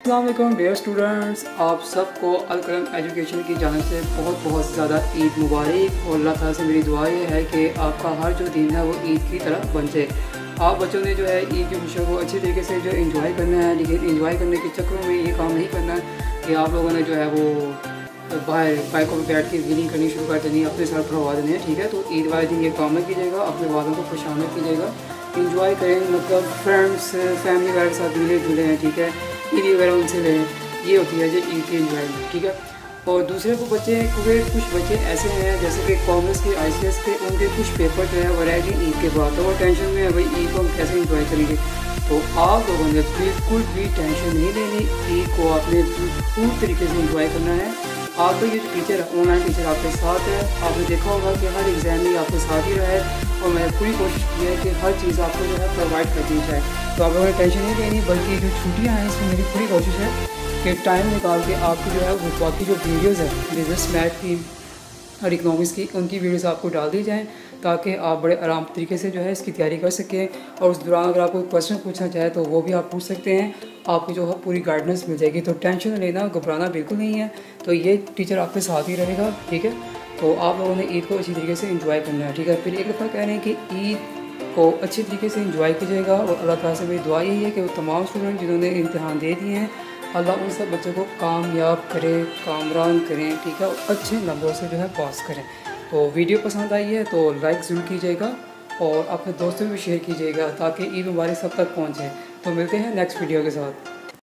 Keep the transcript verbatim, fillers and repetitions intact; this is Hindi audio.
अस्सलाम वालेकुम डियर स्टूडेंट्स, आप सबको अल कलम एजुकेशन की जानिब से बहुत बहुत ज़्यादा ईद मुबारक। और अल्लाह ताला से मेरी दुआ ये है कि आपका हर जो दिन है वो ईद की तरह बन जाए। आप बच्चों ने जो है ईद की खुशियों को अच्छी तरीके से जो एंजॉय करना है, लेकिन एंजॉय करने के चक्करों में ये काम नहीं करना कि आप लोगों ने जो है वो बाहर बाइकों पर बैठ के व्हीलिंग करनी शुरू कर देनी, अपने सर पर हवा देनी है। ठीक है, तो ईद वाले दिन ये काम नहीं कीजिएगा, अपने वालों को खुशामद कीजिएगा, इंजॉय करें, मतलब फ्रेंड्स फैमिली वगैरह के साथ मिले जुले हैं। ठीक है, ईद वगैरह उनसे लें, ये होती है जो ईद की इंजॉयमेंट। ठीक है, और दूसरे को बच्चे क्योंकि कुछ बच्चे ऐसे हैं जैसे कि कॉमर्स के आई सी एस के उनके कुछ पेपर जो है वो रहेगी ईद के बाद, तो वो टेंशन में है भाई ईद को हम कैसे इंजॉय करेंगे। तो आप लोगों ने बिल्कुल भी टेंशन नहीं लेनी, ईद को आपने पूरी तरीके से इंजॉय करना है। आपका ये टीचर है, ऑनलाइन टीचर आपके साथ है, आपने देखा होगा कि हर एग्ज़ाम में आपके साथ ही रहा है, और मैंने पूरी कोशिश की है कि हर चीज़ आपको जो है प्रोवाइड कर दी जाए। तो आप लोगों ने टेंशन नहीं लेनी, बल्कि जो छुट्टियाँ हैं इसमें मेरी पूरी कोशिश है कि टाइम निकाल के आपकी जो है वो बाकी जो वीडियोज़ हैं बिजनेस मैथ की और इकनॉमिक्स की, उनकी वीडियोस आपको डाल दी जाएं ताकि आप बड़े आराम तरीके से जो है इसकी तैयारी कर सकें। और उस दौरान अगर आपको क्वेश्चन पूछना चाहे तो वो भी आप पूछ सकते हैं, आपको जो है पूरी गाइडेंस मिल जाएगी। तो टेंशन लेना, घबराना बिल्कुल नहीं है। तो ये टीचर आपके साथ ही रहेगा। ठीक है, तो आप लोगों ने ईद को अच्छी तरीके से इंजॉय करना है। ठीक है, फिर एक दफ़ा कह रहे हैं कि ईद को अच्छी तरीके से इंजॉय कीजिएगा। और अल्लाह ताला से मेरी दुआ यही है कि वो तमाम स्टूडेंट जिन्होंने इम्तहान दे दिए हैं, अल्लाह उन सब बच्चों को कामयाब करे, कामरान करें। ठीक है, और अच्छे नंबरों से जो है पास करें। तो वीडियो पसंद आई है तो लाइक ज़रूर कीजिएगा और अपने दोस्तों में भी शेयर कीजिएगा ताकि ईद मुबारक सब तक पहुँचे। तो मिलते हैं नेक्स्ट वीडियो के साथ।